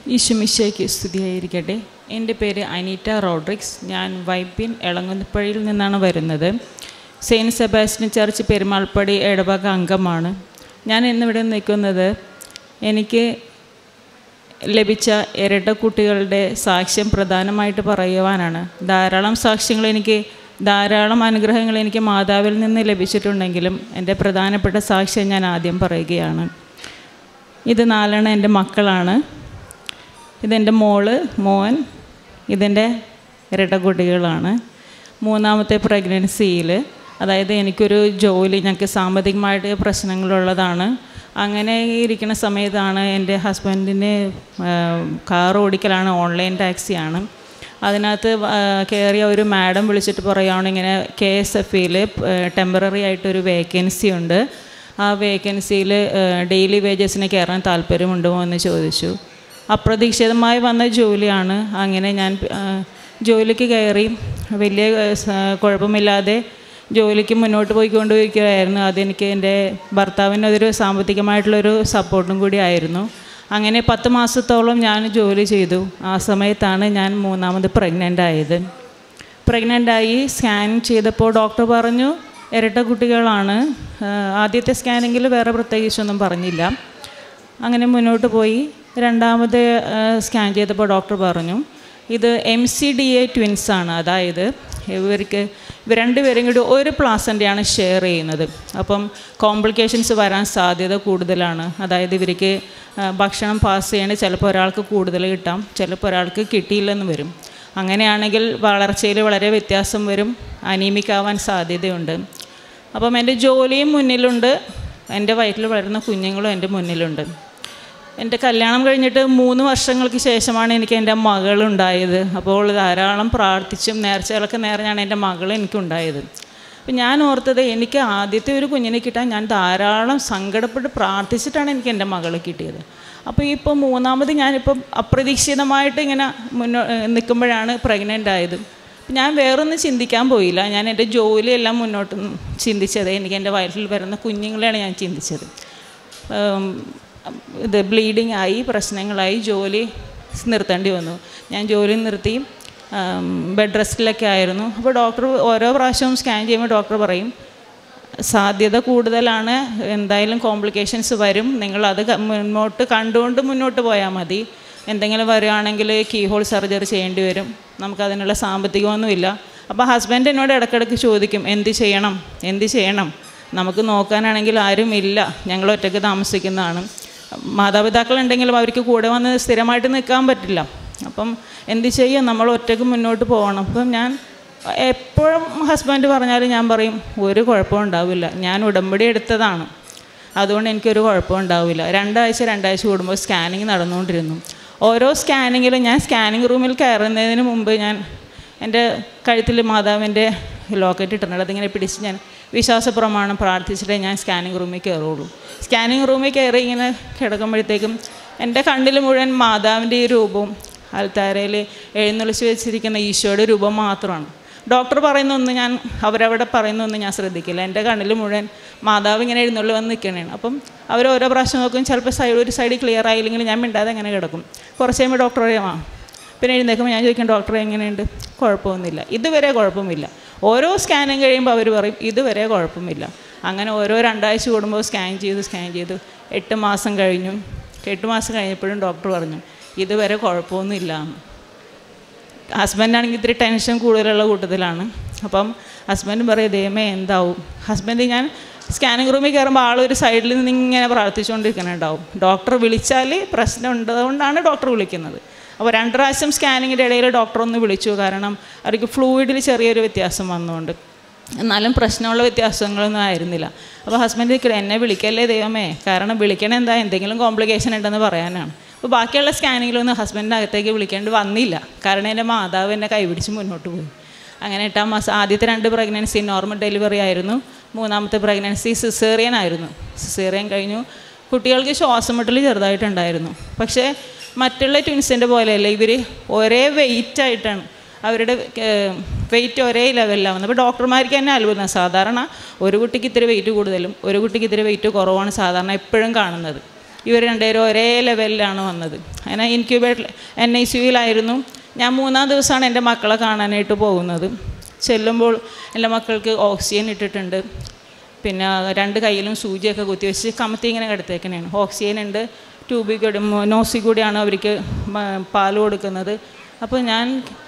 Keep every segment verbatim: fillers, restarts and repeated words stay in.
ഈശോമിശിഹായ്ക്ക് സ്തുതിയായിരിക്കട്ടെ. എൻ്റെ പേര് അനീറ്റ റോഡ്രിക്സ്. ഞാൻ വൈപ്പിൻ എളങ്ങുന്നപ്പുഴയിൽ നിന്നാണ് വരുന്നത്. സെയിൻറ്റ് സെബാസ്റ്റ്യൻ ചർച്ച് പെരുമാൾപ്പടി ഇടവക അംഗമാണ്. ഞാൻ ഇന്നിവിടെ നിൽക്കുന്നത് എനിക്ക് ലഭിച്ച ഇരട്ടക്കുട്ടികളുടെ സാക്ഷ്യം പ്രധാനമായിട്ട് പറയുവാനാണ്. ധാരാളം സാക്ഷ്യങ്ങൾ എനിക്ക് ധാരാളം അനുഗ്രഹങ്ങൾ എനിക്ക് മാതാവിൽ നിന്ന് ലഭിച്ചിട്ടുണ്ടെങ്കിലും എൻ്റെ പ്രധാനപ്പെട്ട സാക്ഷ്യം ഞാൻ ആദ്യം പറയുകയാണ്. ഇത് നാലെണ്ണം എൻ്റെ മക്കളാണ്. ഇതെൻ്റെ മോള്, മോൻ, ഇതെൻ്റെ ഇരട്ടക്കുട്ടികളാണ്. മൂന്നാമത്തെ പ്രഗ്നൻസിയിൽ, അതായത് എനിക്കൊരു ജോലി, ഞങ്ങൾക്ക് സാമ്പത്തികമായിട്ട് പ്രശ്നങ്ങളുള്ളതാണ്. അങ്ങനെ ഇരിക്കുന്ന സമയത്താണ് എൻ്റെ ഹസ്ബൻഡിന് കാർ ഓടിക്കലാണ്, ഓൺലൈൻ ടാക്സിയാണ്. അതിനകത്ത് കയറിയ ഒരു മാഡം വിളിച്ചിട്ട് പറയുകയാണ്, ഇങ്ങനെ കെ എസ് എഫ് ഇയിൽ ടെമ്പററി ആയിട്ടൊരു വേക്കൻസി ഉണ്ട്, ആ വേക്കൻസിയിൽ ഡെയിലി വേജസിന് കയറാൻ താല്പര്യമുണ്ടോ എന്ന് ചോദിച്ചു. അപ്രതീക്ഷിതമായി വന്ന ജോലിയാണ്. അങ്ങനെ ഞാൻ ജോലിക്ക് കയറി വലിയ കുഴപ്പമില്ലാതെ ജോലിക്ക് മുന്നോട്ട് പോയിക്കൊണ്ടിരിക്കുകയായിരുന്നു. അതെനിക്ക് എൻ്റെ ഭർത്താവിന് അതൊരു സാമ്പത്തികമായിട്ടുള്ളൊരു സപ്പോർട്ടും കൂടി ആയിരുന്നു. അങ്ങനെ പത്ത് മാസത്തോളം ഞാൻ ജോലി ചെയ്തു. ആ സമയത്താണ് ഞാൻ മൂന്നാമത് പ്രഗ്നൻ്റ് ആയത്. പ്രഗ്നൻ്റായി സ്കാൻ ചെയ്തപ്പോൾ ഡോക്ടർ പറഞ്ഞു ഇരട്ട കുട്ടികളാണ്. ആദ്യത്തെ സ്കാനിങ്ങിൽ വേറെ പ്രത്യേകിച്ചൊന്നും പറഞ്ഞില്ല. അങ്ങനെ മുന്നോട്ട് പോയി. രണ്ടാമത് സ്കാൻ ചെയ്തപ്പോൾ ഡോക്ടർ പറഞ്ഞു ഇത് എം സി ഡി എ ട്വിൻസാണ്. അതായത് ഇവർക്ക് ഇവർ രണ്ടുപേരും കൂടി ഒരു പ്ലാസൻ്റെയാണ് ഷെയർ ചെയ്യുന്നത്. അപ്പം കോംപ്ലിക്കേഷൻസ് വരാൻ സാധ്യത കൂടുതലാണ്. അതായത് ഇവർക്ക് ഭക്ഷണം പാസ് ചെയ്യണ ചിലപ്പോൾ ഒരാൾക്ക് കൂടുതൽ കിട്ടാം, ചിലപ്പോൾ ഒരാൾക്ക് കിട്ടിയില്ലെന്ന് വരും. അങ്ങനെയാണെങ്കിൽ വളർച്ചയിൽ വളരെ വ്യത്യാസം വരും, അനീമിക് ആവാൻ സാധ്യതയുണ്ട്. അപ്പം എൻ്റെ ജോലിയും മുന്നിലുണ്ട്, എൻ്റെ വയറ്റിൽ വളരുന്ന കുഞ്ഞുങ്ങളും എൻ്റെ മുന്നിലുണ്ട്. എൻ്റെ കല്യാണം കഴിഞ്ഞിട്ട് മൂന്ന് വർഷങ്ങൾക്ക് ശേഷമാണ് എനിക്ക് എൻ്റെ മകളുണ്ടായത്. അപ്പോൾ ധാരാളം പ്രാർത്ഥിച്ചും നേർച്ചകളൊക്കെ നേർന്നാണ് എൻ്റെ മകൾ എനിക്കുണ്ടായത്. അപ്പം ഞാൻ ഓർത്തത് എനിക്ക് ആദ്യത്തെ ഒരു കുഞ്ഞിനെ കിട്ടാൻ ഞാൻ ധാരാളം സങ്കടപ്പെട്ട് പ്രാർത്ഥിച്ചിട്ടാണ് എനിക്ക് എൻ്റെ മകളെ കിട്ടിയത്. അപ്പോൾ ഇപ്പോൾ മൂന്നാമത് ഞാനിപ്പം അപ്രതീക്ഷിതമായിട്ട് ഇങ്ങനെ മുന്നോ നിൽക്കുമ്പോഴാണ് പ്രഗ്നൻ്റ് ആയത്. ഞാൻ വേറൊന്നും ചിന്തിക്കാൻ പോയില്ല. ഞാൻ എൻ്റെ ജോലിയെല്ലാം മുന്നോട്ട് ചിന്തിച്ചത് എനിക്ക് എൻ്റെ വയറ്റിൽ വരുന്ന കുഞ്ഞുങ്ങളെയാണ് ഞാൻ ചിന്തിച്ചത്. ഇത് ബ്ലീഡിങ് ആയി, പ്രശ്നങ്ങളായി, ജോലി നിർത്തേണ്ടി വന്നു. ഞാൻ ജോലി നിർത്തി ബെഡ് റെസ്റ്റിലൊക്കെ ആയിരുന്നു. അപ്പോൾ ഡോക്ടർ ഓരോ പ്രാവശ്യവും സ്കാൻ ചെയ്യുമ്പോൾ ഡോക്ടർ പറയും സാധ്യത കൂടുതലാണ്, എന്തായാലും കോംപ്ലിക്കേഷൻസ് വരും, നിങ്ങളത് മുന്നോട്ട് കണ്ടുകൊണ്ട് മുന്നോട്ട് പോയാൽ മതി. എന്തെങ്കിലും വരികയാണെങ്കിൽ കീ ഹോൾ സർജറി ചെയ്യേണ്ടി വരും, നമുക്കതിനുള്ള സാമ്പത്തികമൊന്നുമില്ല. അപ്പോൾ ഹസ്ബൻഡ് എന്നോട് ഇടയ്ക്കിടയ്ക്ക് ചോദിക്കും എന്ത് ചെയ്യണം എന്ത് ചെയ്യണം നമുക്ക് നോക്കാനാണെങ്കിൽ ആരും ഇല്ല, ഞങ്ങൾ ഒറ്റയ്ക്ക് താമസിക്കുന്നതാണ്. മാതാപിതാക്കളുണ്ടെങ്കിലും അവർക്ക് കൂടെ വന്ന് സ്ഥിരമായിട്ട് നിൽക്കാൻ പറ്റില്ല. അപ്പം എന്ത് ചെയ്യും, നമ്മൾ ഒറ്റയ്ക്ക് മുന്നോട്ട് പോകണം. അപ്പം ഞാൻ എപ്പോഴും ഹസ്ബൻഡ് പറഞ്ഞാലും ഞാൻ പറയും ഒരു കുഴപ്പവും ഉണ്ടാവില്ല, ഞാൻ ഉടമ്പടി എടുത്തതാണ്, അതുകൊണ്ട് എനിക്കൊരു കുഴപ്പവും ഉണ്ടാവില്ല. രണ്ടാഴ്ച രണ്ടാഴ്ച കൂടുമ്പോൾ സ്കാനിങ് നടന്നുകൊണ്ടിരുന്നു. ഓരോ സ്കാനിങ്ങിലും ഞാൻ സ്കാനിങ് റൂമിൽ കയറുന്നതിന് മുമ്പ് ഞാൻ എൻ്റെ കഴുത്തിൽ മാതാവിൻ്റെ ലോക്കറ്റ് ഇട്ടിട്ടുണ്ട്. അതിങ്ങനെ പിടിച്ച് ഞാൻ വിശ്വാസപ്രമാണം പ്രാർത്ഥിച്ചിട്ടേ ഞാൻ സ്കാനിങ് റൂമിൽ കയറുള്ളൂ. സ്കാനിങ് റൂമിൽ കയറി ഇങ്ങനെ കിടക്കുമ്പോഴത്തേക്കും എൻ്റെ കണ്ണിൽ മുഴുവൻ മാതാവിൻ്റെ ഈ രൂപവും അൽത്താരയിൽ എഴുന്നള്ളിച്ച് വെച്ചിരിക്കുന്ന ഈശോയുടെ രൂപം മാത്രമാണ്. ഡോക്ടർ പറയുന്നൊന്നും ഞാൻ അവരവിടെ പറയുന്നൊന്നും ഞാൻ ശ്രദ്ധിക്കില്ല. എൻ്റെ കണ്ണിൽ മുഴുവൻ മാതാവ് ഇങ്ങനെ എഴുന്നള്ളി വന്ന് നിൽക്കണേണ്. അപ്പം അവർ ഓരോ പ്രാവശ്യം നോക്കും, ചിലപ്പോൾ സൈഡ് ഒരു സൈഡ് ക്ലിയർ ആയില്ലെങ്കിൽ ഞാൻ മിണ്ടാതെ അങ്ങനെ കിടക്കും. കുറച്ച് കഴിയുമ്പോൾ ഡോക്ടർ അറിയാം. പിന്നെ എഴുന്നേൽക്കുമ്പോൾ ഞാൻ ചോദിക്കും ഡോക്ടർ എങ്ങനെയുണ്ട്, കുഴപ്പമൊന്നുമില്ല, ഇതുവരെ കുഴപ്പമില്ല. ഓരോ സ്കാനിങ് കഴിയുമ്പോൾ അവർ പറയും ഇതുവരെ കുഴപ്പമില്ല. അങ്ങനെ ഓരോ രണ്ടാഴ്ച കൂടുമ്പോൾ സ്കാൻ ചെയ്ത് സ്കാൻ ചെയ്ത് എട്ട് മാസം കഴിഞ്ഞു. എട്ട് മാസം കഴിഞ്ഞപ്പോഴും ഡോക്ടർ പറഞ്ഞു ഇതുവരെ കുഴപ്പമൊന്നുമില്ല എന്ന്. ഹസ്ബൻഡാണെങ്കിൽ ഇത്തിരി ടെൻഷൻ കൂടുതലുള്ള കൂട്ടത്തിലാണ്. അപ്പം ഹസ്ബൻഡ് പറയും ദൈവമേ എന്താവും. ഹസ്ബൻഡ് ഞാൻ സ്കാനിങ് റൂമിൽ കയറുമ്പോൾ ആളൊരു സൈഡിൽ നിന്ന് ഇങ്ങനെ പ്രാർത്ഥിച്ചുകൊണ്ടിരിക്കുന്നുണ്ടാവും. ഡോക്ടർ വിളിച്ചാൽ പ്രശ്നം ഉണ്ടതുകൊണ്ടാണ് ഡോക്ടർ വിളിക്കുന്നത്. അപ്പോൾ രണ്ട് പ്രാവശ്യം സ്കാനിങ്ങിൻ്റെ ഇടയിൽ ഡോക്ടർ ഒന്ന് വിളിച്ചു, കാരണം അവർക്ക് ഫ്ലൂയിഡിൽ ചെറിയൊരു വ്യത്യാസം വന്നുകൊണ്ട്. എന്നാലും പ്രശ്നമുള്ള വ്യത്യാസങ്ങളൊന്നും ആയിരുന്നില്ല. അപ്പോൾ ഹസ്ബൻഡ് എന്നെ വിളിക്കല്ലേ ദൈവമേ, കാരണം വിളിക്കണ എന്താ എന്തെങ്കിലും കോംപ്ലിക്കേഷൻ ഉണ്ടെന്ന് പറയാനാണ്. അപ്പോൾ ബാക്കിയുള്ള സ്കാനിങ്ങിലൊന്നും ഹസ്ബൻഡിൻ്റെ അകത്തേക്ക് വിളിക്കേണ്ടി വന്നില്ല, കാരണം എൻ്റെ മാതാവ് എന്നെ കൈപിടിച്ച് മുന്നോട്ട് പോയി. അങ്ങനെ എട്ടാം മാസം ആദ്യത്തെ രണ്ട് പ്രഗ്നൻസി നോർമൽ ഡെലിവറി ആയിരുന്നു. മൂന്നാമത്തെ പ്രഗ്നൻസി സിസേറിയൻ ആയിരുന്നു. സിസേറിയൻ കഴിഞ്ഞു. കുട്ടികൾക്ക് ശ്വാസം മുട്ടൽ ചെറുതായിട്ടുണ്ടായിരുന്നു. പക്ഷേ മറ്റുള്ള ട്വിൻസിൻ്റെ പോലെയല്ല, ഇവർ ഒരേ വെയിറ്റ് ആയിട്ടാണ്, അവരുടെ വെയിറ്റ് ഒരേ ലെവലിലാണ് വന്നത്. അപ്പോൾ ഡോക്ടർമാർക്ക് തന്നെ അത്ഭുതം. സാധാരണ ഒരു കുട്ടിക്ക് ഇത്തിരി വെയിറ്റ് കൂടുതലും ഒരു കുട്ടിക്ക് ഇത്തിരി വെയിറ്റ് കുറവാണ് സാധാരണ എപ്പോഴും കാണുന്നത്. ഇവർ രണ്ടുപേരും ഒരേ ലെവലിലാണ് വന്നത്. അങ്ങനെ ഇൻക്യുബേറ്റർ എൻ ഐ സി യുവിലായിരുന്നു. ഞാൻ മൂന്നാം ദിവസമാണ് എൻ്റെ മക്കളെ കാണാനായിട്ട് പോകുന്നത്. ചെല്ലുമ്പോൾ എൻ്റെ മക്കൾക്ക് ഓക്സിജൻ ഇട്ടിട്ടുണ്ട്, പിന്നെ രണ്ട് കയ്യിലും സൂചിയൊക്കെ കുത്തിവെച്ച് കമത്തി ഇങ്ങനെ കിടത്തേക്കണേണ്. ഓക്സിജൻ ഉണ്ട്, ട്യൂബിൽ കൂടി നോസിൽ കൂടിയാണ് അവർക്ക് പാൽ കൊടുക്കുന്നത്. അപ്പോൾ ഞാൻ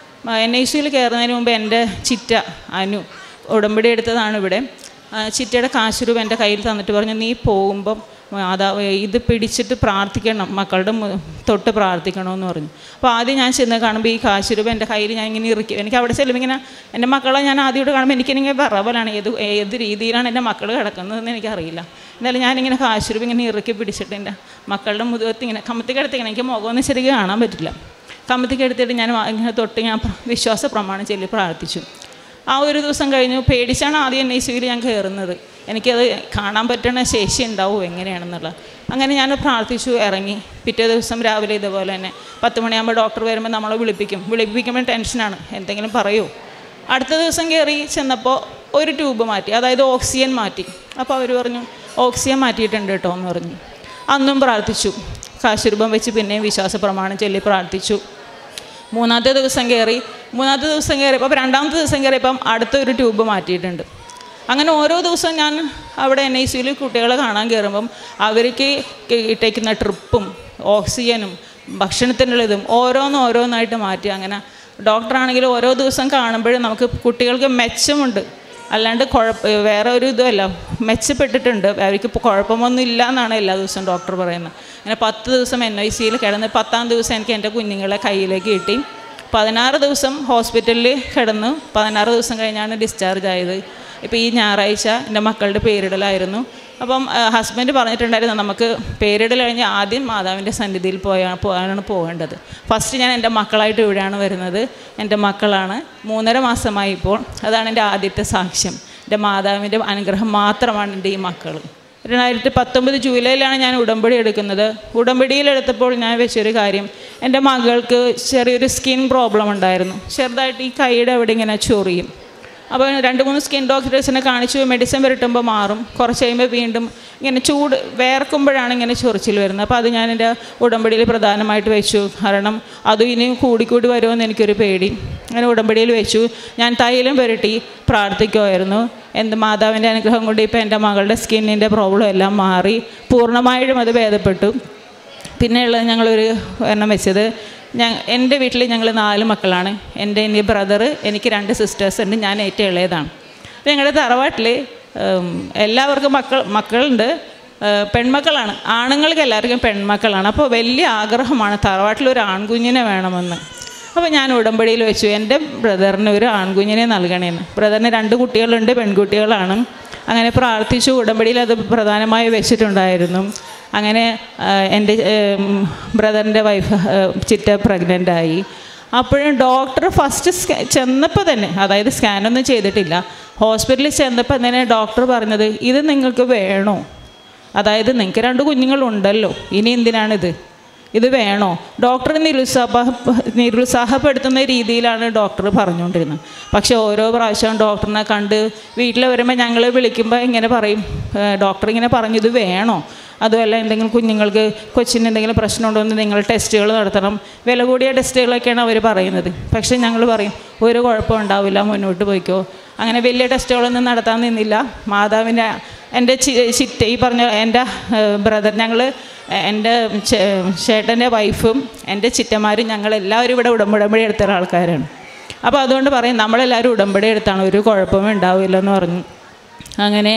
എൻ ഐ സിയിൽ കയറുന്നതിന് മുമ്പ് എൻ്റെ ചിറ്റ അനു ഉടമ്പടി എടുത്തതാണ് ഇവിടെ. ചിറ്റയുടെ കാശ് രൂപ എൻ്റെ കയ്യിൽ തന്നിട്ട് പറഞ്ഞു, നീ പോകുമ്പം അതാ ഇത് പിടിച്ചിട്ട് പ്രാർത്ഥിക്കണം, മക്കളുടെ തൊട്ട് പ്രാർത്ഥിക്കണമെന്ന് പറഞ്ഞു. അപ്പോൾ ആദ്യം ഞാൻ ചെന്ന് കാണുമ്പോൾ ഈ കാശ് രൂപ എൻ്റെ കയ്യിൽ ഞാൻ ഇങ്ങനെ ഇറക്കി. എനിക്ക് അവിടെ ചെല്ലുമ്പോൾ ഇങ്ങനെ എൻ്റെ മക്കളെ ഞാൻ ആദ്യമായിട്ട് കാണുമ്പോൾ എനിക്കിങ്ങനെ വിറവലാണ്, ഏത് ഏത് രീതിയിലാണ് എൻ്റെ മക്കൾ കിടക്കുന്നതെന്ന് എനിക്കറിയില്ല. എന്തായാലും ഞാനിങ്ങനെ കാശ് രൂപ ഇങ്ങനെ ഇറക്കി പിടിച്ചിട്ട് എൻ്റെ മക്കളുടെ മുതുകത്ത് ഇങ്ങനെ കമത്തി കിടത്തിക്കണം. എനിക്ക് മുഖമൊന്നും ശരിക്കും കാണാൻ പറ്റില്ല. കമത്തി കിടത്തിയിട്ട് ഞാൻ ഇങ്ങനെ തൊട്ട് ഞാൻ വിശ്വാസ പ്രമാണം ചൊല്ലി പ്രാർത്ഥിച്ചു. ആ ഒരു ദിവസം കഴിഞ്ഞു. പേടിച്ചാണ് ആദ്യം എൻ ഐ സിയിൽ ഞാൻ കയറുന്നത്. എനിക്കത് കാണാൻ പറ്റുന്ന ശേഷി ഉണ്ടാവും എങ്ങനെയാണെന്നുള്ളത്. അങ്ങനെ ഞാൻ പ്രാർത്ഥിച്ചു, ഇറങ്ങി. പിറ്റേ ദിവസം രാവിലെ ഇതുപോലെ തന്നെ പത്ത് മണിയാകുമ്പോൾ ഡോക്ടർ വരുമ്പോൾ നമ്മളെ വിളിപ്പിക്കും. വിളിപ്പിക്കുമ്പോൾ ടെൻഷനാണ്, എന്തെങ്കിലും പറയൂ. അടുത്ത ദിവസം കയറി ചെന്നപ്പോൾ ഒരു ട്യൂബ് മാറ്റി, അതായത് ഓക്സിജൻ മാറ്റി. അപ്പോൾ അവർ പറഞ്ഞു ഓക്സിജൻ മാറ്റിയിട്ടുണ്ട് കേട്ടോ എന്ന് പറഞ്ഞു. അന്നും പ്രാർത്ഥിച്ചു, കാശുരൂപം വെച്ച് പിന്നെയും വിശ്വാസ പ്രമാണം ചൊല്ലി പ്രാർത്ഥിച്ചു. മൂന്നാമത്തെ ദിവസം കയറി മൂന്നാമത്തെ ദിവസം കയറിയപ്പോൾ രണ്ടാമത്തെ ദിവസം കയറിയപ്പം അടുത്തൊരു ട്യൂബ് മാറ്റിയിട്ടുണ്ട്. അങ്ങനെ ഓരോ ദിവസവും ഞാൻ അവിടെ എൻ ഐ സിയിൽ കുട്ടികളെ കാണാൻ കയറുമ്പം അവർക്ക് ഇട്ടേക്കുന്ന ട്രിപ്പും ഓക്സിജനും ഭക്ഷണത്തിനുള്ളതും ഓരോന്നും ഓരോന്നായിട്ട് മാറ്റി. അങ്ങനെ ഡോക്ടറാണെങ്കിൽ ഓരോ ദിവസം കാണുമ്പോഴും നമുക്ക് കുട്ടികൾക്ക് മെച്ചമുണ്ട്, അല്ലാണ്ട് കുഴപ്പ വേറെ ഒരു ഇതുമല്ല, മെച്ചപ്പെട്ടിട്ടുണ്ട്. അവർക്ക് ഇപ്പോൾ കുഴപ്പമൊന്നും ഇല്ല എന്നാണ് എല്ലാ ദിവസവും ഡോക്ടർ പറയുന്നത്. അങ്ങനെ പത്ത് ദിവസം എൻ ഐ സിയിൽ കിടന്ന് പത്താം ദിവസം എനിക്ക് എൻ്റെ കുഞ്ഞുങ്ങളെ കയ്യിലേക്ക് കിട്ടി. പതിനാറ് ദിവസം ഹോസ്പിറ്റലിൽ കിടന്നു. പതിനാറ് ദിവസം കഴിഞ്ഞാണ് ഡിസ്ചാർജ് ആയത്. ഇപ്പോൾ ഈ ഞായറാഴ്ച എൻ്റെ മക്കളുടെ പേരിടലായിരുന്നു. അപ്പം ഹസ്ബൻഡ് പറഞ്ഞിട്ടുണ്ടായിരുന്നു നമുക്ക് പേരിടൽ കഴിഞ്ഞ് ആദ്യം മാതാവിൻ്റെ സന്നിധിയിൽ പോയാ പോകാനാണ് പോകേണ്ടത്. ഫസ്റ്റ് ഞാൻ എൻ്റെ മക്കളായിട്ട് ഇവിടെയാണ് വരുന്നത്. എൻ്റെ മക്കളാണ്, മൂന്നര മാസമായി ഇപ്പോൾ. അതാണ് എൻ്റെ ആദ്യത്തെ സാക്ഷ്യം. എൻ്റെ മാതാവിൻ്റെ അനുഗ്രഹം മാത്രമാണ് എൻ്റെ ഈ മക്കൾ. രണ്ടായിരത്തി പത്തൊമ്പത് ജൂലൈയിലാണ് ഞാൻ ഉടമ്പടി എടുക്കുന്നത്. ഉടമ്പടിയിലെടുത്തപ്പോൾ ഞാൻ വെച്ചൊരു കാര്യം, എൻ്റെ മകൾക്ക് ചെറിയൊരു സ്കിൻ പ്രോബ്ലം ഉണ്ടായിരുന്നു. ചെറുതായിട്ട് ഈ കൈയുടെ അവിടെ ഇങ്ങനെ ചൊറിയും. അപ്പോൾ രണ്ട് മൂന്ന് സ്കിൻ ഡോക്ടേഴ്സിനെ കാണിച്ചു, മെഡിസിൻ പുരട്ടുമ്പോൾ മാറും. കുറച്ച് കഴിയുമ്പോൾ വീണ്ടും ഇങ്ങനെ ചൂട് വേർക്കുമ്പോഴാണ് ഇങ്ങനെ ചൊറിച്ചിൽ വരുന്നത്. അപ്പോൾ അത് ഞാൻ എൻ്റെ ഉടമ്പടിയിൽ പ്രധാനമായിട്ട് വെച്ചു. കാരണം അതും ഇനിയും കൂടിക്കൂടി വരുമെന്ന് എനിക്കൊരു പേടി. അങ്ങനെ ഉടമ്പടിയിൽ വെച്ചു. ഞാൻ തൈലം പുരട്ടി പ്രാർത്ഥിക്കുമായിരുന്നു. എൻ്റെ മാതാവിൻ്റെ അനുഗ്രഹം കൊണ്ട് ഇപ്പോൾ എൻ്റെ മകളുടെ സ്കിന്നിൻ്റെ പ്രോബ്ലം എല്ലാം മാറി, പൂർണ്ണമായിട്ടും അത് ഭേദപ്പെട്ടു. പിന്നെയുള്ളത് ഞങ്ങളൊരു എണ്ണം വെച്ചത്, ഞാൻ എൻ്റെ വീട്ടിൽ ഞങ്ങൾ നാല് മക്കളാണ്. എൻ്റെ എൻ്റെ ബ്രദർ, എനിക്ക് രണ്ട് സിസ്റ്റേഴ്സ് ഉണ്ട്, ഞാൻ ഏറ്റവും ഇളയതാണ്. ഞങ്ങളുടെ തറവാട്ടിൽ എല്ലാവർക്കും മക്കൾ മക്കളുണ്ട്, പെൺമക്കളാണ്. ആണുങ്ങൾക്ക് എല്ലാവർക്കും പെൺമക്കളാണ്. അപ്പോൾ വലിയ ആഗ്രഹമാണ് തറവാട്ടിലൊരു ആൺകുഞ്ഞിനെ വേണമെന്ന്. അപ്പോൾ ഞാൻ ഉടമ്പടിയിൽ വെച്ചു എൻ്റെ ബ്രദറിന് ഒരു ആൺകുഞ്ഞിനെ നൽകണേന്ന്. ബ്രദറിന് രണ്ട് കുട്ടികളുണ്ട്, പെൺകുട്ടികളാണ്. അങ്ങനെ പ്രാർത്ഥിച്ചു. ഉടമ്പടിയിൽ അത് പ്രധാനമായി വെച്ചിട്ടുണ്ടായിരുന്നു. അങ്ങനെ എൻ്റെ ബ്രദറിൻ്റെ വൈഫ് ചിറ്റ പ്രഗ്നൻ്റായി. അപ്പോഴും ഡോക്ടർ ഫസ്റ്റ് സ്കാ ചെന്നപ്പോൾ തന്നെ, അതായത് സ്കാനൊന്നും ചെയ്തിട്ടില്ല, ഹോസ്പിറ്റലിൽ ചെന്നപ്പോൾ തന്നെ ഡോക്ടർ പറഞ്ഞത് ഇത് നിങ്ങൾക്ക് വേണോ, അതായത് നിങ്ങൾക്ക് രണ്ട് കുഞ്ഞുങ്ങളുണ്ടല്ലോ, ഇനി എന്തിനാണിത്, ഇത് വേണോ? ഡോക്ടർ നിരുത്സാഹ നിരുത്സാഹപ്പെടുത്തുന്ന രീതിയിലാണ് ഡോക്ടർ പറഞ്ഞുകൊണ്ടിരുന്നത്. പക്ഷേ ഓരോ പ്രാവശ്യവും ഡോക്ടറിനെ കണ്ട് വീട്ടിൽ വരുമ്പോൾ ഞങ്ങൾ വിളിക്കുമ്പോൾ ഇങ്ങനെ പറയും, ഡോക്ടർ ഇങ്ങനെ പറഞ്ഞു ഇത് വേണോ, അതുമല്ല എന്തെങ്കിലും കുഞ്ഞുങ്ങൾക്ക് കൊച്ചിന് എന്തെങ്കിലും പ്രശ്നമുണ്ടോ എന്ന് നിങ്ങൾ ടെസ്റ്റുകൾ നടത്തണം, വില കൂടിയ ടെസ്റ്റുകളൊക്കെയാണ് അവർ പറയുന്നത്. പക്ഷേ ഞങ്ങൾ പറയും ഒരു കുഴപ്പം ഉണ്ടാവില്ല, മുന്നോട്ട് പോയിക്കോ. അങ്ങനെ വലിയ ടെസ്റ്റുകളൊന്നും നടത്താൻ നിന്നില്ല. മാതാവിൻ്റെ എൻ്റെ ചിറ്റ ഈ പറഞ്ഞ എൻ്റെ ബ്രദർ, ഞങ്ങൾ എൻ്റെ ചേട്ടൻ്റെ വൈഫും എൻ്റെ ചിറ്റമാരും ഞങ്ങളെല്ലാവരും ഇവിടെ ഉടമ്പടി എടുത്ത ആൾക്കാരാണ്. അപ്പോൾ അതുകൊണ്ട് പറയും നമ്മളെല്ലാവരും ഉടമ്പടി എടുത്താണ്, ഒരു കുഴപ്പമേ ഉണ്ടാവില്ലെന്ന് പറഞ്ഞു. അങ്ങനെ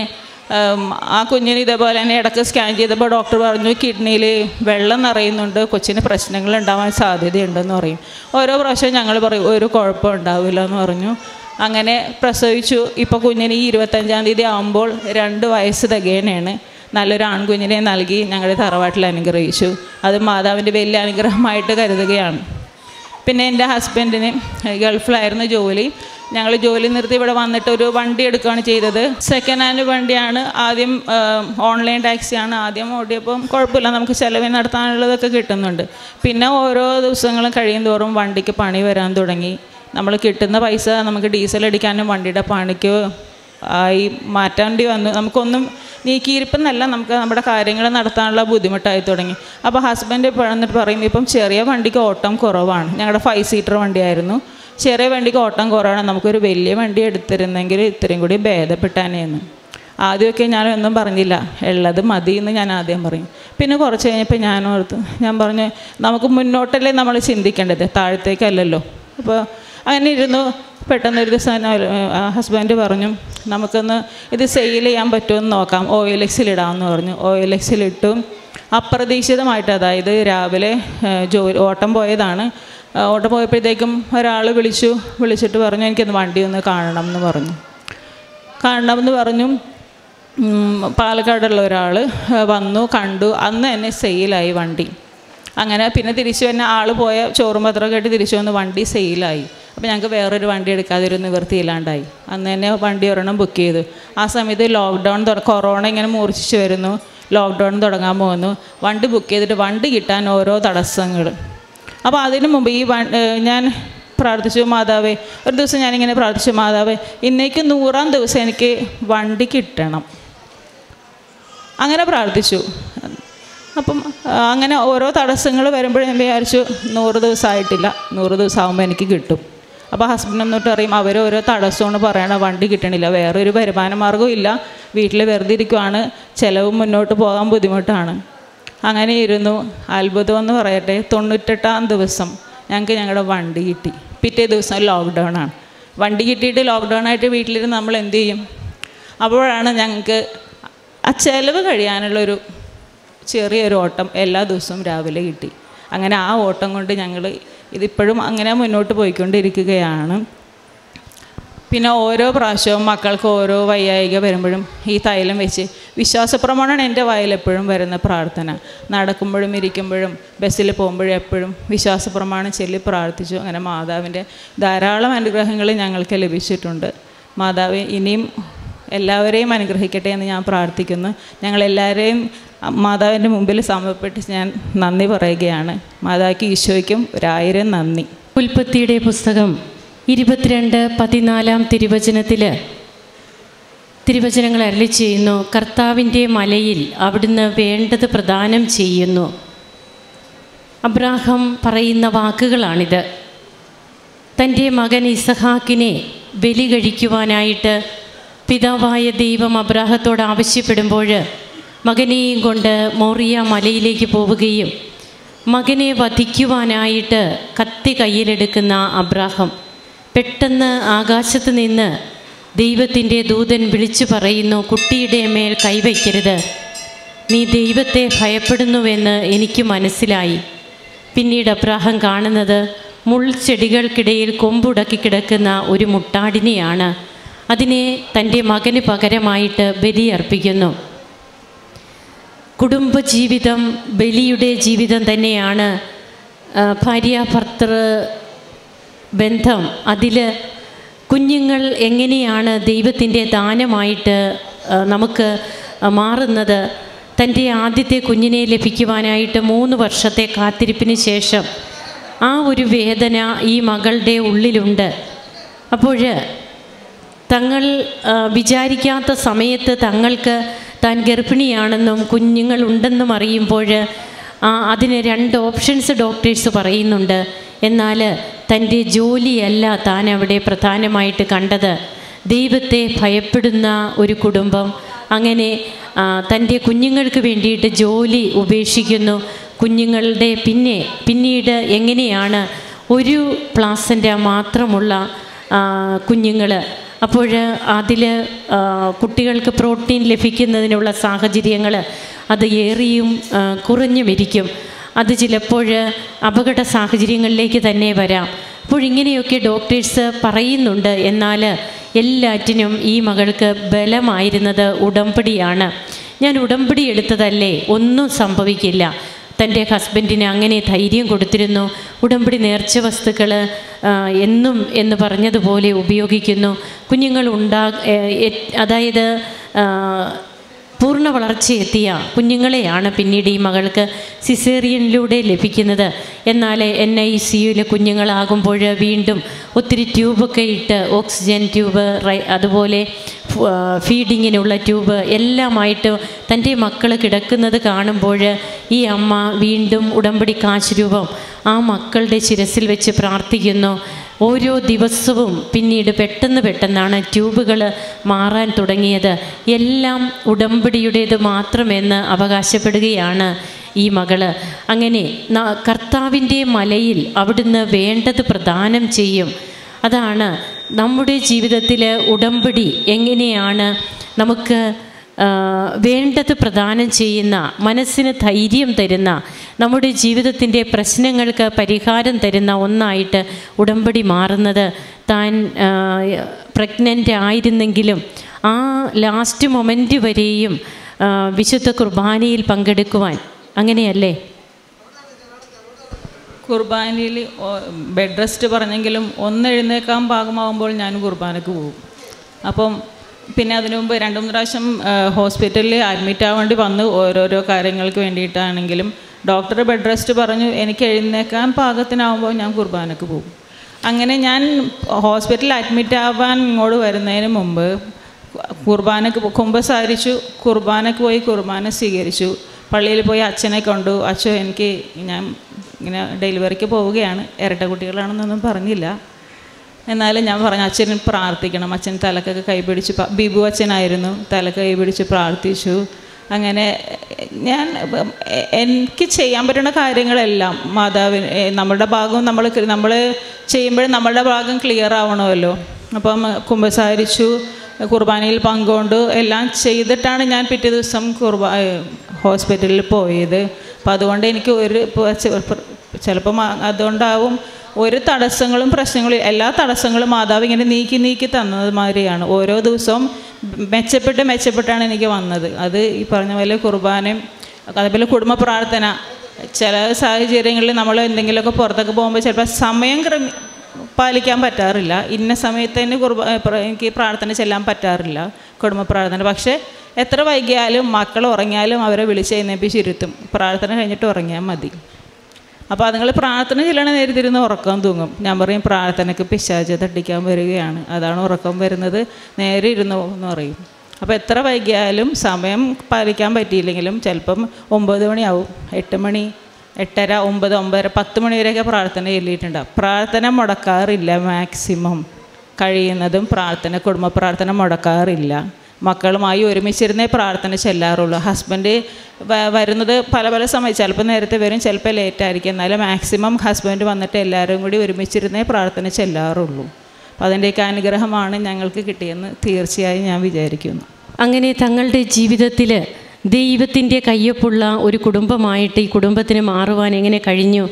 ആ കുഞ്ഞിന് ഇതേപോലെ തന്നെ ഇടയ്ക്ക് സ്കാൻ ചെയ്തപ്പോൾ ഡോക്ടർ പറഞ്ഞു കിഡ്നിയിൽ വെള്ളം നിറയുന്നുണ്ട്, കൊച്ചിന് പ്രശ്നങ്ങൾ ഉണ്ടാവാൻ സാധ്യതയുണ്ടെന്ന് പറയും. ഓരോ പ്രാവശ്യം ഞങ്ങൾ പറയും ഒരു കുഴപ്പം ഉണ്ടാവില്ല എന്ന് പറഞ്ഞു. അങ്ങനെ പ്രസവിച്ചു. ഇപ്പോൾ കുഞ്ഞിന് ഈ ഇരുപത്തഞ്ചാം തീയതി ആകുമ്പോൾ രണ്ട് വയസ്സ് തികയണേണ്. നല്ലൊരു ആൺകുഞ്ഞിനെ നൽകി ഞങ്ങളുടെ തറവാട്ടിൽ അനുഗ്രഹിച്ചു. അത് മാതാവിൻ്റെ വലിയ അനുഗ്രഹമായിട്ട് കരുതുകയാണ്. പിന്നെ എൻ്റെ ഹസ്ബൻഡിന് ഗൾഫിലായിരുന്നു ജോലി. ഞങ്ങൾ ജോലി നിർത്തി ഇവിടെ വന്നിട്ട് ഒരു വണ്ടി എടുക്കുകയാണ് ചെയ്തത്. സെക്കൻഡ് ഹാൻഡ് വണ്ടിയാണ്. ആദ്യം ഓൺലൈൻ ടാക്സിയാണ് ആദ്യം ഓടിയപ്പം കുഴപ്പമില്ല, നമുക്ക് ചിലവിൽ നടത്താനുള്ളതൊക്കെ കിട്ടുന്നുണ്ട്. പിന്നെ ഓരോ ദിവസങ്ങളും കഴിയും തോറും വണ്ടിക്ക് പണി വരാൻ തുടങ്ങി. നമ്മൾ കിട്ടുന്ന പൈസ നമുക്ക് ഡീസൽ അടിക്കാനും വണ്ടിയുടെ പണിക്ക് ആയി മാറ്റേണ്ടി വന്നു. നമുക്കൊന്നും നീക്കിയിരിപ്പെന്നല്ല, നമുക്ക് നമ്മുടെ കാര്യങ്ങൾ നടത്താനുള്ള ബുദ്ധിമുട്ടായി തുടങ്ങി. അപ്പോൾ ഹസ്ബൻഡ് എന്നിട്ട് പറയും, ഇപ്പം ചെറിയ വണ്ടിക്ക് ഓട്ടം കുറവാണ്. ഞങ്ങളുടെ ഫൈവ് സീറ്റർ വണ്ടിയായിരുന്നു. ചെറിയ വണ്ടിക്ക് ഓട്ടം കുറവാണ്, നമുക്കൊരു വലിയ വണ്ടി എടുത്തിരുന്നെങ്കിൽ ഇത്രയും കൂടി ഭേദപ്പെട്ടാനേന്ന്. ആദ്യമൊക്കെ ഞാനൊന്നും പറഞ്ഞില്ല, ഉള്ളത് മതി എന്ന് ഞാൻ ആദ്യം പറയും. പിന്നെ കുറച്ച് കഴിഞ്ഞപ്പോൾ ഞാൻ ഓർത്ത് ഞാൻ പറഞ്ഞു, നമുക്ക് മുന്നോട്ടല്ലേ നമ്മൾ ചിന്തിക്കേണ്ടത്, താഴത്തേക്കല്ലല്ലോ. അപ്പോൾ അങ്ങനെ ഇരുന്നു. പെട്ടെന്നൊരു ദിവസം ഹസ്ബൻഡ് പറഞ്ഞു, നമുക്കൊന്ന് ഇത് സെയിൽ ചെയ്യാൻ പറ്റുമെന്ന് നോക്കാം, ഒ എൽ എക്സിലിടാമെന്ന് പറഞ്ഞു. ഒ എൽ എക്സിലിട്ടു. അപ്രതീക്ഷിതമായിട്ട്, അതായത് രാവിലെ ജോലി ഓട്ടം പോയതാണ്. ഓട്ടം പോയപ്പോഴത്തേക്കും ഒരാൾ വിളിച്ചു വിളിച്ചിട്ട് പറഞ്ഞു, എനിക്കൊന്ന് വണ്ടി ഒന്ന് കാണണം എന്ന് പറഞ്ഞു. കാണണമെന്ന് പറഞ്ഞു. പാലക്കാടുള്ള ഒരാൾ വന്നു, കണ്ടു. അന്ന് തന്നെ സെയിലായി വണ്ടി. അങ്ങനെ പിന്നെ തിരിച്ചു വന്ന ആൾ പോയ ചോറും പത്രമൊക്കെ ആയിട്ട് തിരിച്ചു വന്ന് വണ്ടി സെയിലായി. അപ്പോൾ ഞങ്ങൾക്ക് വേറൊരു വണ്ടി എടുക്കാതെ ഒരു നിവൃത്തിയില്ലാണ്ടായി. അന്ന് തന്നെ വണ്ടി ഒരെണ്ണം ബുക്ക് ചെയ്തു. ആ സമയത്ത് ലോക്ക്ഡൗൺ, കൊറോണ ഇങ്ങനെ മൂർച്ഛിച്ച് വരുന്നു, ലോക്ക്ഡൗൺ തുടങ്ങാൻ പോകുന്നു. വണ്ടി ബുക്ക് ചെയ്തിട്ട് വണ്ടി കിട്ടാൻ ഓരോ തടസ്സങ്ങൾ. അപ്പോൾ അതിന് മുമ്പ് ഈ ഞാൻ പ്രാർത്ഥിച്ചു, മാതാവേ, ഒരു ദിവസം ഞാനിങ്ങനെ പ്രാർത്ഥിച്ചു, മാതാവേ, ഇന്നേക്ക് നൂറാം ദിവസം എനിക്ക് വണ്ടി കിട്ടണം. അങ്ങനെ പ്രാർത്ഥിച്ചു. അപ്പം അങ്ങനെ ഓരോ തടസ്സങ്ങൾ വരുമ്പോഴും ഞാൻ വിചാരിച്ചു, നൂറ് ദിവസമായിട്ടില്ല, നൂറ് ദിവസം ആകുമ്പോൾ എനിക്ക് കിട്ടും. അപ്പോൾ ഹസ്ബൻഡ് എന്നിട്ട് അറിയും, അവരോരോ തടസ്സമാണ് പറയണം, വണ്ടി കിട്ടണില്ല, വേറൊരു വരുമാന മാർഗ്ഗവും ഇല്ല, വീട്ടിൽ വെറുതെ ഇരിക്കുവാണ്, ചിലവ് മുന്നോട്ട് പോകാൻ ബുദ്ധിമുട്ടാണ്. അങ്ങനെ ഇരുന്നു. അത്ഭുതം എന്ന് പറയട്ടെ, തൊണ്ണൂറ്റെട്ടാം ദിവസം ഞങ്ങൾക്ക് ഞങ്ങളുടെ വണ്ടി കിട്ടി. പിറ്റേ ദിവസം ലോക്ക്ഡൗൺ ആണ്. വണ്ടി കിട്ടിയിട്ട് ലോക്ക്ഡൗൺ ആയിട്ട് വീട്ടിലിരുന്ന് നമ്മൾ എന്ത് ചെയ്യും? അപ്പോഴാണ് ഞങ്ങൾക്ക് ആ ചിലവ് കഴിയാനുള്ളൊരു ചെറിയൊരു ഓട്ടം എല്ലാ ദിവസവും രാവിലെ കിട്ടി. അങ്ങനെ ആ ഓട്ടം കൊണ്ട് ഞങ്ങൾ ഇതിപ്പോഴും അങ്ങനെ മുന്നോട്ട് പോയിക്കൊണ്ടിരിക്കുകയാണ്. പിന്നെ ഓരോ പ്രാവശ്യവും മക്കൾക്ക് ഓരോ വയ്യായിക വരുമ്പോഴും ഈ തൈലം വെച്ച്, വിശ്വാസപ്രമാണമാണ് എൻ്റെ വായിലെപ്പോഴും വരുന്ന പ്രാർത്ഥന. നടക്കുമ്പോഴും ഇരിക്കുമ്പോഴും ബസ്സിൽ പോകുമ്പോഴും എപ്പോഴും വിശ്വാസപ്രമാണം ചൊല്ലി പ്രാർത്ഥിച്ചു. അങ്ങനെ മാതാവിൻ്റെ ധാരാളം അനുഗ്രഹങ്ങൾ ഞങ്ങൾക്ക് ലഭിച്ചിട്ടുണ്ട്. മാതാവ് ഇനിയും എല്ലാവരെയും അനുഗ്രഹിക്കട്ടെ എന്ന് ഞാൻ പ്രാർത്ഥിക്കുന്നു. ഞങ്ങളെല്ലാവരെയും മാതാവിൻ്റെ മുമ്പിൽ സമർപ്പിച്ച് ഞാൻ നന്ദി പറയുകയാണ്. മാതാവിക്ക് ഈശോയ്ക്കും ഒരായിരം നന്ദി. ഉൽപ്പത്തിയുടെ പുസ്തകം ഇരുപത്തിരണ്ട് പതിനാലാം തിരുവചനത്തിൽ തിരുവചനങ്ങൾ അരുളി ചെയ്യുന്നു, കർത്താവിൻ്റെ മലയിൽ അവിടുന്ന് വേണ്ടത് പ്രദാനം ചെയ്യുന്നു. അബ്രാഹാം പറയുന്ന വാക്കുകളാണിത്. തൻ്റെ മകൻ ഇസഹാക്കിനെ ബലി കഴിക്കുവാനായിട്ട് പിതാവായ ദൈവം അബ്രാഹത്തോട് ആവശ്യപ്പെടുമ്പോൾ മകനെയും കൊണ്ട് മോറിയ മലയിലേക്ക് പോവുകയും മകനെ വധിക്കുവാനായിട്ട് കത്തി കയ്യിലെടുക്കുന്ന അബ്രാഹാം പെട്ടെന്ന് ആകാശത്ത് നിന്ന് ദൈവത്തിൻ്റെ ദൂതൻ വിളിച്ചു പറയുന്നു, കുട്ടിയുടെ മേൽ കൈവയ്ക്കരുത്, നീ ദൈവത്തെ ഭയപ്പെടുന്നുവെന്ന് എനിക്ക് മനസ്സിലായി. പിന്നീട് അബ്രാഹാം കാണുന്നത് മുൾച്ചെടികൾക്കിടയിൽ കൊമ്പുടക്കി കിടക്കുന്ന ഒരു മുട്ടാടിനെയാണ്. അതിനെ തൻ്റെ മകന് പകരമായിട്ട് ബലിയർപ്പിക്കുന്നു. കുടുംബജീവിതം ബലിയുടെ ജീവിതം തന്നെയാണ്. ഭാര്യ ഭർത്തൃ ബന്ധം, അതിൽ കുഞ്ഞുങ്ങൾ എങ്ങനെയാണ് ദൈവത്തിൻ്റെ ദാനമായിട്ട് നമുക്ക് മാറുന്നത്. തൻ്റെ ആദ്യത്തെ കുഞ്ഞിനെ ലഭിക്കുവാനായിട്ട് മൂന്ന് വർഷത്തെ കാത്തിരിപ്പിന് ശേഷം ആ ഒരു വേദന ഈ മകളുടെ ഉള്ളിലുണ്ട്. അപ്പോൾ തങ്ങൾ വിചാരിക്കാത്ത സമയത്ത് തങ്ങൾക്ക് താൻ ഗർഭിണിയാണെന്നും കുഞ്ഞുങ്ങളുണ്ടെന്നും അറിയുമ്പോൾ അതിന് രണ്ട് ഓപ്ഷൻസ് ഡോക്ടേഴ്സ് പറയുന്നുണ്ട്. എന്നാൽ തൻ്റെ ജോലിയല്ല താൻ അവിടെ പ്രധാനമായിട്ട് കണ്ടത്, ദൈവത്തെ ഭയപ്പെടുന്ന ഒരു കുടുംബം. അങ്ങനെ തൻ്റെ കുഞ്ഞുങ്ങൾക്ക് വേണ്ടിയിട്ട് ജോലി ഉപേക്ഷിക്കുന്നു. കുഞ്ഞുങ്ങളുടെ പിന്നെ പിന്നീട് എങ്ങനെയാണ് ഒരു പ്ലാസൻ്റ മാത്രമുള്ള കുഞ്ഞുങ്ങൾ, അപ്പോൾ അതിൽ കുട്ടികൾക്ക് പ്രോട്ടീൻ ലഭിക്കുന്നതിനുള്ള സാഹചര്യങ്ങൾ അത് ഏറിയും കുറഞ്ഞും ഇരിക്കും. അത് ചിലപ്പോൾ അപകട സാഹചര്യങ്ങളിലേക്ക് തന്നെ വരാം. അപ്പോൾ ഇങ്ങനെയൊക്കെ ഡോക്ടേഴ്സ് പറയുന്നുണ്ട്. എന്നാൽ എല്ലാറ്റിനും ഈ മകൾക്ക് ബലമായിരുന്നത് ഉടമ്പടിയാണ്. ഞാൻ ഉടമ്പടി എടുത്തതല്ലേ, ഒന്നും സംഭവിക്കില്ല. തൻ്റെ ഹസ്ബൻഡിന് അങ്ങനെ ധൈര്യം കൊടുത്തിരുന്നു. ഉടമ്പടി നേർച്ച വസ്തുക്കൾ എന്നും എന്ന് പറഞ്ഞതുപോലെ ഉപയോഗിക്കുന്നു. കുഞ്ഞുങ്ങൾ ഉണ്ടാ അതായത് പൂർണ്ണ വളർച്ചയെത്തിയ കുഞ്ഞുങ്ങളെയാണ് പിന്നീട് ഈ മകൾക്ക് സിസേറിയനിലൂടെ ലഭിക്കുന്നത്. എന്നാൽ എൻ ഐ സി യുവിലെ കുഞ്ഞുങ്ങളാകുമ്പോൾ വീണ്ടും ഒത്തിരി ട്യൂബൊക്കെ ഇട്ട്, ഓക്സിജൻ ട്യൂബ്, അതുപോലെ ഫീഡിങ്ങിനുള്ള ട്യൂബ് എല്ലാമായിട്ട് തൻ്റെ മക്കൾ കിടക്കുന്നത് കാണുമ്പോൾ ഈ അമ്മ വീണ്ടും ഉടമ്പടി കാശ് രൂപം ആ മക്കളുടെ ശിരസിൽ വെച്ച് പ്രാർത്ഥിക്കുന്നു. ഓരോ ദിവസവും പിന്നീട് പെട്ടെന്ന് പെട്ടെന്നാണ് ട്യൂബുകൾ മാറാൻ തുടങ്ങിയത്. എല്ലാം ഉടമ്പടിയുടേത് മാത്രമെന്ന് അവകാശപ്പെടുകയാണ് ഈ മകള്. അങ്ങനെ കർത്താവിൻ്റെ മലയിൽ അവിടുന്ന് വേണ്ടത് പ്രദാനം ചെയ്യും. അതാണ് നമ്മുടെ ജീവിതത്തിൽ ഉടമ്പടി എങ്ങനെയാണ് നമുക്ക് വേണ്ടത് പ്രദാനം ചെയ്യുന്ന, മനസ്സിന് ധൈര്യം തരുന്ന, നമ്മുടെ ജീവിതത്തിൻ്റെ പ്രശ്നങ്ങൾക്ക് പരിഹാരം തരുന്ന ഒന്നായിട്ട് ഉടമ്പടി മാറുന്നത്. താൻ പ്രഗ്നൻ്റ് ആയിരുന്നെങ്കിലും ആ ലാസ്റ്റ് മൊമെൻ്റ് വരെയും വിശുദ്ധ കുർബാനയിൽ പങ്കെടുക്കുവാൻ, അങ്ങനെയല്ലേ? കുർബാനയിൽ ബെഡ് റെസ്റ്റ് പറഞ്ഞെങ്കിലും ഒന്ന് എഴുന്നേക്കാൻ പാകമാകുമ്പോൾ ഞാൻ കുർബാനക്ക് പോകും. അപ്പം പിന്നെ അതിനു മുമ്പ് രണ്ട് മൂന്ന് പ്രാവശ്യം ഹോസ്പിറ്റലിൽ അഡ്മിറ്റ് ആവേണ്ടി വന്ന് ഓരോരോ കാര്യങ്ങൾക്ക് വേണ്ടിയിട്ടാണെങ്കിലും ഡോക്ടർ ബെഡ് റെസ്റ്റ് പറഞ്ഞു. എനിക്ക് എഴുന്നേക്കാൻ പാകത്തിനാവുമ്പോൾ ഞാൻ കുർബാനക്ക് പോകും. അങ്ങനെ ഞാൻ ഹോസ്പിറ്റലിൽ അഡ്മിറ്റ് ആവാൻ ഇങ്ങോട്ട് വരുന്നതിന് മുമ്പ് കുർബാനക്ക് കുമ്പസാരിച്ചു, കുർബാനക്ക് പോയി കുർബാന സ്വീകരിച്ചു. പള്ളിയിൽ പോയി അച്ഛനെ കണ്ടു. അച്ഛൻ എനിക്ക് ഞാൻ ഇങ്ങനെ ഡെലിവറിക്ക് പോവുകയാണ്, ഇരട്ട കുട്ടികളാണെന്നൊന്നും പറഞ്ഞില്ല. എന്നാലും ഞാൻ പറഞ്ഞു അച്ഛൻ പ്രാർത്ഥിക്കണം. അച്ഛൻ തലക്കൊക്കെ കൈപിടിച്ച്, ബിബു അച്ഛനായിരുന്നു, തലക്ക് കൈപിടിച്ച് പ്രാർത്ഥിച്ചു. അങ്ങനെ ഞാൻ എനിക്ക് ചെയ്യാൻ പറ്റുന്ന കാര്യങ്ങളെല്ലാം മാതാവിന് നമ്മളുടെ ഭാഗം നമ്മൾ നമ്മൾ ചെയ്യുമ്പോൾ നമ്മളുടെ ഭാഗം ക്ലിയർ ആവണമല്ലോ. അപ്പം കുമ്പസാരിച്ചു, കുർബാനയിൽ പങ്കുകൊണ്ട് എല്ലാം ചെയ്തിട്ടാണ് ഞാൻ പിറ്റേ ദിവസം കുർബാ ഹോസ്പിറ്റലിൽ പോയത്. അപ്പം അതുകൊണ്ട് എനിക്ക് ഒരു ചിലപ്പം അതുകൊണ്ടാവും ഒരു തടസ്സങ്ങളും പ്രശ്നങ്ങളും എല്ലാ തടസ്സങ്ങളും മാതാവ് ഇങ്ങനെ നീക്കി നീക്കി തന്നത് മാതിരിയാണ്. ഓരോ ദിവസവും മെച്ചപ്പെട്ട് മെച്ചപ്പെട്ടാണ് എനിക്ക് വന്നത്. അത് ഈ പറഞ്ഞ പോലെ കുർബാനയും അതേപോലെ കുടുംബ പ്രാർത്ഥന. ചില സാഹചര്യങ്ങളിൽ നമ്മൾ എന്തെങ്കിലുമൊക്കെ പുറത്തൊക്കെ പോകുമ്പോൾ ചിലപ്പോൾ സമയം ക്രമി പാലിക്കാൻ പറ്റാറില്ല. ഇന്ന സമയത്ത് തന്നെ കുർബാ എനിക്ക് പ്രാർത്ഥന ചെല്ലാൻ പറ്റാറില്ല, കുടുംബ പ്രാർത്ഥന. പക്ഷേ എത്ര വൈകിയാലും മക്കൾ ഉറങ്ങിയാലും അവരെ വിളിച്ച് എഴുന്നേപ്പിച്ചിരുത്തും, പ്രാർത്ഥന കഴിഞ്ഞിട്ട് ഉറങ്ങിയാൽ മതി. അപ്പോൾ അതുങ്ങൾ പ്രാർത്ഥന ചെല്ലണ നേരത്തിരുന്ന് ഉറക്കം തൂങ്ങും. ഞാൻ പറയും പ്രാർത്ഥനയ്ക്ക് പിശാച് തട്ടിക്കാൻ വരികയാണ്, അതാണ് ഉറക്കം വരുന്നത്, നേരെ ഇരുന്നു എന്ന് പറയും. അപ്പോൾ എത്ര വൈകിയാലും സമയം പാലിക്കാൻ പറ്റിയില്ലെങ്കിലും ചിലപ്പം ഒമ്പത് മണിയാവും, എട്ട് മണി, എട്ടര, ഒമ്പത്, ഒമ്പതര, പത്ത് മണി വരെയൊക്കെ പ്രാർത്ഥന ചൊല്ലിയിട്ടുണ്ടാവും. പ്രാർത്ഥന മുടക്കാറില്ല. മാക്സിമം കഴിയുന്നതും പ്രാർത്ഥന, കുടുംബ പ്രാർത്ഥന മുടക്കാറില്ല. മക്കളുമായി ഒരുമിച്ചിരുന്നേ പ്രാർത്ഥന ചെല്ലാറുള്ളൂ. ഹസ്ബൻഡ് വരുന്നത് പല പല സമയം, ചിലപ്പോൾ നേരത്തെ വരും, ചിലപ്പോൾ ലേറ്റായിരിക്കും. എന്നാലും മാക്സിമം ഹസ്ബൻഡ് വന്നിട്ട് എല്ലാവരും കൂടി ഒരുമിച്ചിരുന്നേ പ്രാർത്ഥന ചെല്ലാറുള്ളൂ. അപ്പോൾ അതിൻ്റെയൊക്കെ അനുഗ്രഹമാണ് ഞങ്ങൾക്ക് കിട്ടിയെന്ന് തീർച്ചയായും ഞാൻ വിചാരിക്കുന്നു. അങ്ങനെ തങ്ങളുടെ ജീവിതത്തിൽ ദൈവത്തിൻ്റെ കയ്യൊപ്പുള്ള ഒരു കുടുംബമായിട്ട് ഈ കുടുംബത്തിന് മാറുവാൻ എങ്ങനെ കഴിഞ്ഞു?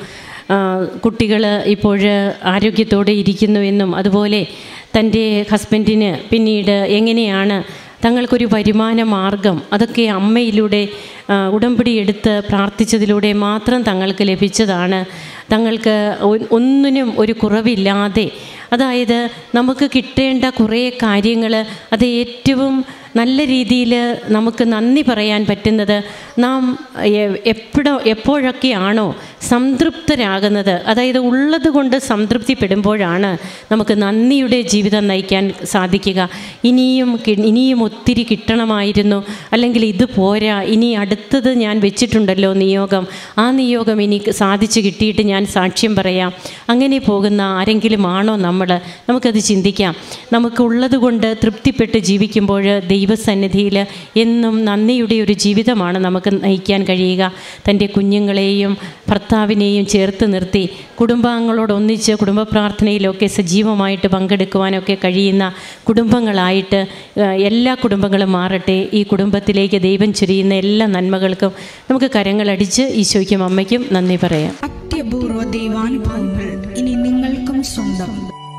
കുട്ടികൾ ഇപ്പോൾ ആരോഗ്യത്തോടെ ഇരിക്കുന്നുവെന്നും അതുപോലെ തൻ്റെ ഹസ്ബൻഡിന് പിന്നീട് എങ്ങനെയാണ് തങ്ങൾക്കൊരു വരുമാന മാർഗം, അതൊക്കെ അമ്മയിലൂടെ ഉടമ്പടി എടുത്ത് പ്രാർത്ഥിച്ചതിലൂടെ മാത്രം തങ്ങൾക്ക് ലഭിച്ചതാണ്. തങ്ങൾക്ക് ഒന്നിനും ഒരു കുറവില്ലാതെ, അതായത് നമുക്ക് കിട്ടേണ്ട കുറേ കാര്യങ്ങൾ അത് ഏറ്റവും നല്ല രീതിയിൽ നമുക്ക് നന്ദി പറയാൻ പറ്റുന്നത് നാം എപ്പോഴോ എപ്പോഴൊക്കെയാണോ സംതൃപ്തരാകുന്നത്, അതായത് ഉള്ളത് കൊണ്ട് സംതൃപ്തിപ്പെടുമ്പോഴാണ് നമുക്ക് നന്ദിയുടെ ജീവിതം നയിക്കാൻ സാധിക്കുക. ഇനിയും ഇനിയും ഒത്തിരി കിട്ടണമായിരുന്നു, അല്ലെങ്കിൽ ഇത് പോരാ, ഇനി അടുത്തത് ഞാൻ വെച്ചിട്ടുണ്ടല്ലോ നിയോഗം, ആ നിയോഗം ഇനി സാധിച്ചു കിട്ടിയിട്ട് ഞാൻ സാക്ഷ്യം പറയാം, അങ്ങനെ പോകുന്ന ആരെങ്കിലും ആണോ നമ്മൾ? നമുക്കത് ചിന്തിക്കാം. നമുക്കുള്ളത് കൊണ്ട് തൃപ്തിപ്പെട്ട് ജീവിക്കുമ്പോൾ ദൈവസന്നിധിയിൽ എന്നും നന്ദിയുടെ ഒരു ജീവിതമാണ് നമുക്ക് നയിക്കാൻ കഴിയുക. തൻ്റെ കുഞ്ഞുങ്ങളെയും ഭർത്താവിനെയും ചേർത്ത് നിർത്തി കുടുംബാംഗങ്ങളോടൊന്നിച്ച് കുടുംബ പ്രാർത്ഥനയിലൊക്കെ സജീവമായിട്ട് പങ്കെടുക്കുവാനൊക്കെ കഴിയുന്ന കുടുംബങ്ങളായിട്ട് എല്ലാ കുടുംബങ്ങളും മാറട്ടെ. ഈ കുടുംബത്തിലേക്ക് ദൈവം ചൊരിയുന്ന എല്ലാ നന്മകൾക്കും നമുക്ക് കരങ്ങളടിച്ച് ഈശോയ്ക്കും അമ്മയ്ക്കും നന്ദി പറയാം. അത്യപൂർവ ദൈവാനുഭവങ്ങൾ ഇനി നിങ്ങൾക്കും സ്വന്തം.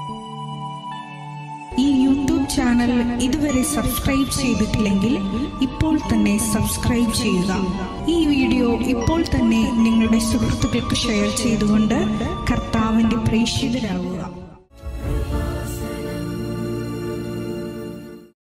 ഈ യൂട്യൂബ് ചാനൽ ഇതുവരെ സബ്സ്ക്രൈബ് ചെയ്തിട്ടില്ലെങ്കിൽ ഇപ്പോൾ തന്നെ സബ്സ്ക്രൈബ് ചെയ്യുക. ഈ വീഡിയോ ഇപ്പോൾ തന്നെ നിങ്ങളുടെ സുഹൃത്തുക്കൾക്ക് ഷെയർ ചെയ്തുകൊണ്ട് കർത്താവിൻ്റെ പ്രേക്ഷിതരാകുക.